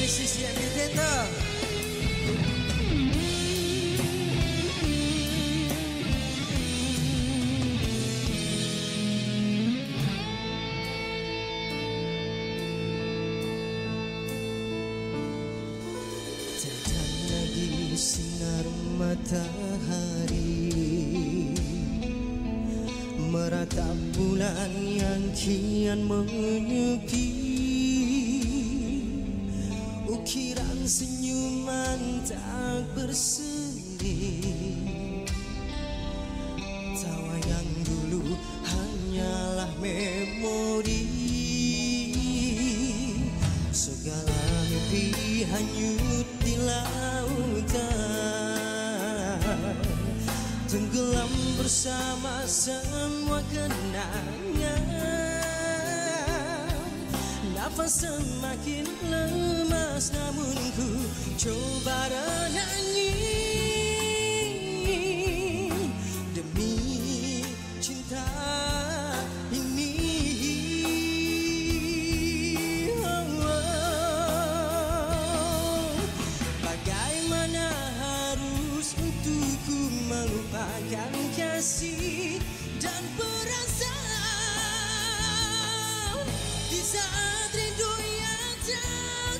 sisi yang diteta. Tertanda di sinar matahari, meratap bulan yang kian menyepi. Ukiran senyuman tak berseri, tawa yang dulu hanyalah memori. Segala mimpi hanyut di lautan, tenggelam bersama semua kenangan. Nafas semakin lemas, namun ku coba renangi demi cinta ini. Bagaimana harus untukku melupakan kasih dan perasaan di saat rindu yang tak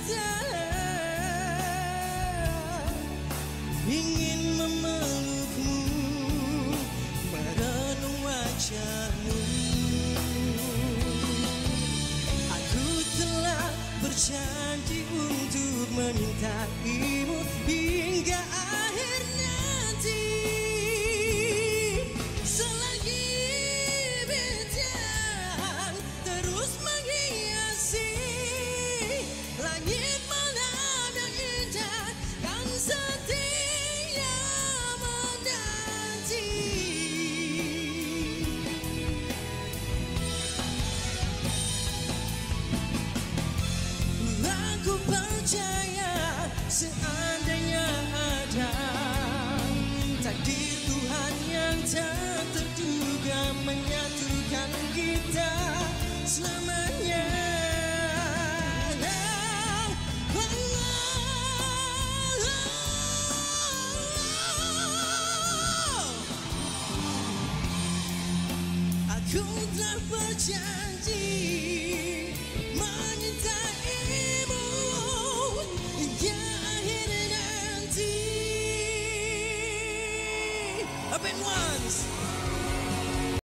tertahan. Ingin memelukmu, merenung wajahmu. Aku telah berjanji untuk menyintaimu hingga akhir nanti. Selagi bintang terus menghiasi langit malam yang indah, kan setia menanti. Aku percaya seandainya ada takdir Tuhan yang tak terduga menyatukan kita selamanya. Aku telah berjanji menyintai